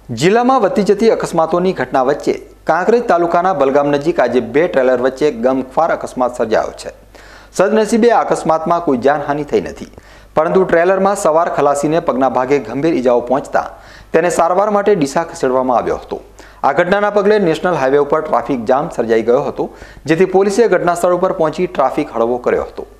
જિલ્લામાં વધતી જતી અકસ્માતોની ઘટના વચ્ચે કાંકરેજ તાલુકાના બલગામ નજીક આજે બે ટ્રેલર વચ્ચે ગમખ્વાર અકસ્માત સર્જાયો છે। સદનસીબે આ અકસ્માતમાં કોઈ જાનહાનિ થઈ નથી, પરંતુ ટ્રેલરમાં સવાર ખલાસીને પગના ભાગે ગંભીર ઈજાઓ પહોંચતા તેને સારવાર માટે ડીસા ખસેડવામાં આવ્યો હતો। આ ઘટનાના પગલે નેશનલ હાઈવે ઉપર ટ્રાફિક જામ સર્જાઈ ગયો હતો, જેથી પોલીસે ઘટના સ્થળ ઉપર પહોંચી ટ્રાફિક હળવો કર્યો હતો।